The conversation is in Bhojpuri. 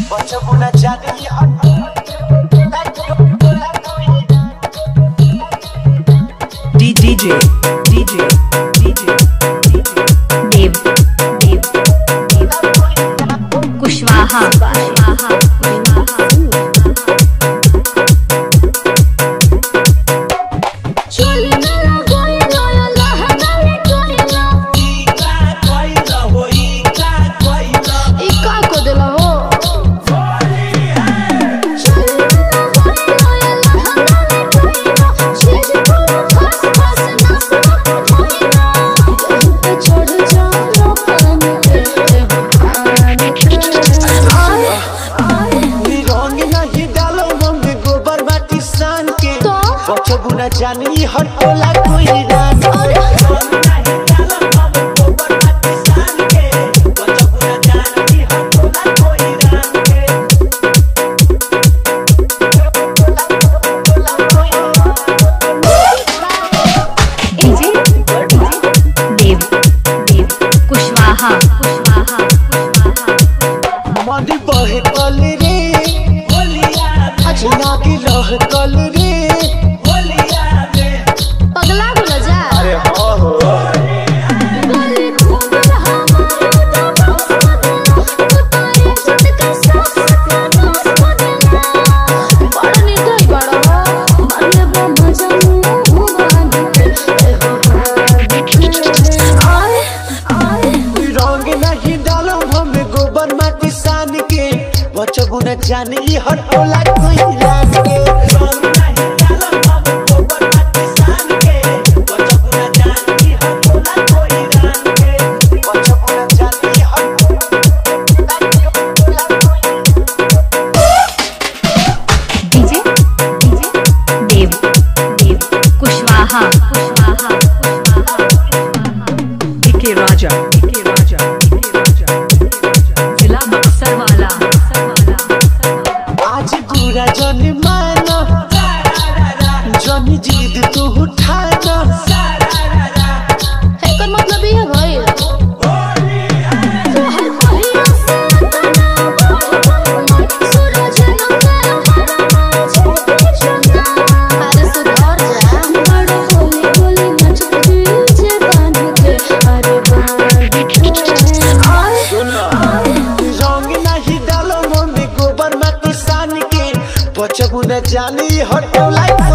बचपना जानी DJ देव कुशवाहा बचपना जानी हर टोला कोई रात देव कुशवाहा मनी बहे कल रे अच्छा की रह कल रे पगला बोला जा। अरे हाँ हो रंग नहीं डालो हमें गोबर माटी सान के बचपना जानी हर टोला कोई रात के रंग नहीं डालो हमें गोबर माटी सान के बचपना जानी हर टोला कोई रात के बचपना जानी हर टोला देव कुशवाहा राजा जिला बक्सर वाला आज पूरा जन माना जन जीद तू उठाना एकर मतलब ये भाई बचपना जानी हर टोला